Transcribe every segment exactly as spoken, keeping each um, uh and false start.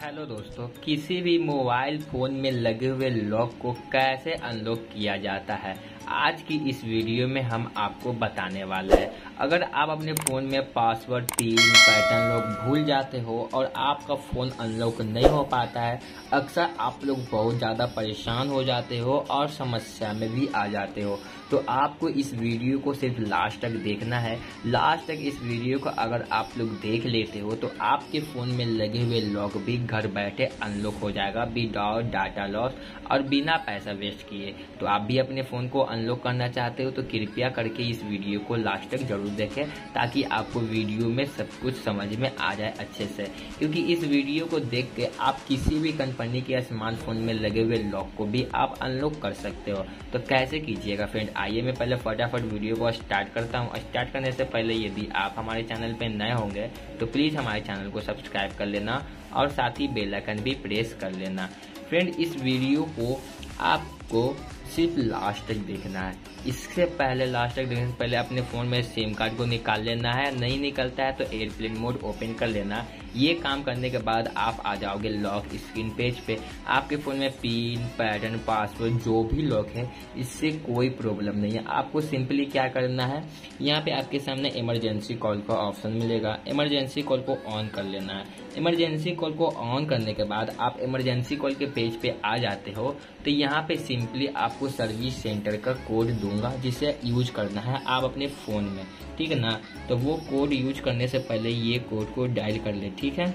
Hello दोस्तों, किसी भी मोबाइल फोन में लगे हुए लॉक को कैसे अनलॉक किया जाता है, आज की इस वीडियो में हम आपको बताने वाले हैं। अगर आप अपने फ़ोन में पासवर्ड, पिन, पैटर्न लॉक भूल जाते हो और आपका फ़ोन अनलॉक नहीं हो पाता है, अक्सर आप लोग बहुत ज़्यादा परेशान हो जाते हो और समस्या में भी आ जाते हो, तो आपको इस वीडियो को सिर्फ लास्ट तक देखना है। लास्ट तक इस वीडियो को अगर आप लोग देख लेते हो तो आपके फ़ोन में लगे हुए लॉक भी घर बैठे अनलॉक हो जाएगा विदाउट डाटा लॉस और बिना पैसा वेस्ट किए। तो आप भी अपने फ़ोन को अनलॉक करना चाहते हो तो कृपया करके इस वीडियो को लास्ट तक जरूर देखें, ताकि आपको वीडियो में सब कुछ समझ में आ जाए अच्छे से। क्योंकि इस वीडियो को देख के आप किसी भी कंपनी के स्मार्टफोन में लगे हुए लॉक को भी आप अनलॉक कर सकते हो। तो कैसे कीजिएगा फ्रेंड, आइए मैं पहले फटाफट वीडियो को स्टार्ट करता हूँ। स्टार्ट करने से पहले यदि आप हमारे चैनल पर नए होंगे तो प्लीज़ हमारे चैनल को सब्सक्राइब कर लेना और साथ ही बेल आइकन भी प्रेस कर लेना। फ्रेंड, इस वीडियो को आपको सिर्फ लास्ट तक देखना है। इससे पहले लास्ट तक देखने से पहले अपने फ़ोन में सिम कार्ड को निकाल लेना है। नहीं निकलता है तो एयरप्लेन मोड ओपन कर लेना। ये काम करने के बाद आप आ जाओगे लॉक स्क्रीन पेज पे। आपके फ़ोन में पिन, पैटर्न, पासवर्ड जो भी लॉक है, इससे कोई प्रॉब्लम नहीं है। आपको सिंपली क्या करना है, यहाँ पे आपके सामने इमरजेंसी कॉल का ऑप्शन मिलेगा। इमरजेंसी कॉल को ऑन कर लेना है। इमरजेंसी कॉल को ऑन करने के बाद आप इमरजेंसी कॉल के पेज पे आ जाते हो तो यहाँ पे सिंपली आपको सर्विस सेंटर का कोड दूंगा जिसे यूज करना है आप अपने फ़ोन में, ठीक है ना। तो वो कोड यूज करने से पहले ये कोड को डायल कर ले, ठीक है।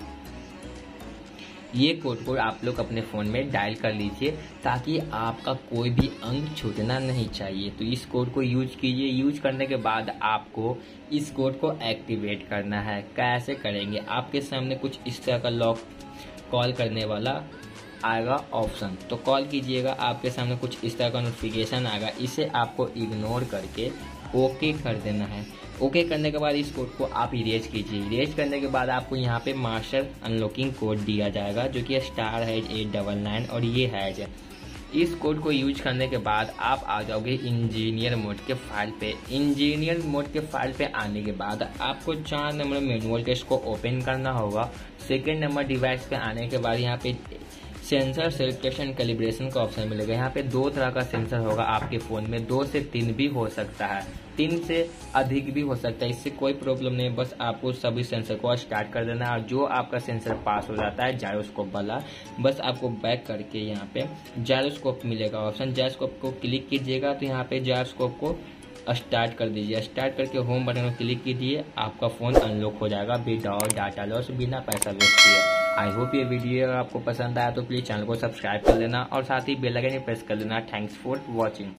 ये कोड को आप लोग अपने फ़ोन में डायल कर लीजिए ताकि आपका कोई भी अंक छूटना नहीं चाहिए। तो इस कोड को यूज कीजिए। यूज करने के बाद आपको इस कोड को एक्टिवेट करना है। कैसे करेंगे, आपके सामने कुछ इस तरह का लॉक कॉल करने वाला आएगा ऑप्शन, तो कॉल कीजिएगा। आपके सामने कुछ इस तरह का नोटिफिकेशन आएगा, इसे आपको इग्नोर करके ओके कर देना है। ओके करने के बाद इस कोड को आप इरेज कीजिए। इरेज करने के बाद आपको यहाँ पे मास्टर अनलॉकिंग कोड दिया जाएगा जो कि स्टार है एट डबल नाइन और ये है। इस कोड को यूज करने के बाद आप आ जाओगे इंजीनियर मोड के फाइल पे। इंजीनियर मोड के फाइल पे आने के बाद आपको चार नंबर मैनुअल टेस्ट को ओपन करना होगा। सेकेंड नंबर डिवाइस पे आने के बाद यहाँ पे सेंसर सेलेक्टेशन कैलिब्रेशन का ऑप्शन मिलेगा। यहाँ पे दो तरह का सेंसर होगा आपके फ़ोन में, दो से तीन भी हो सकता है, तीन से अधिक भी हो सकता है, इससे कोई प्रॉब्लम नहीं। बस आपको सभी सेंसर को स्टार्ट कर देना है और जो आपका सेंसर पास हो जाता है जायरोस्कोप वाला, बस आपको बैक करके यहाँ पे जायरोस्कोप मिलेगा ऑप्शन। जायरोस्कोप को क्लिक कीजिएगा तो यहाँ पे जायरोस्कोप को स्टार्ट कर दीजिए। स्टार्ट करके होम बटन को क्लिक कीजिए, आपका फ़ोन अनलॉक हो जाएगा विदाउट डाटा लॉस, बिना पैसा वेस्ट किए। आई होप ये वीडियो अगर आपको पसंद आया तो प्लीज़ चैनल को सब्सक्राइब कर लेना और साथ ही बेल आइकन प्रेस कर लेना। Thanks for watching.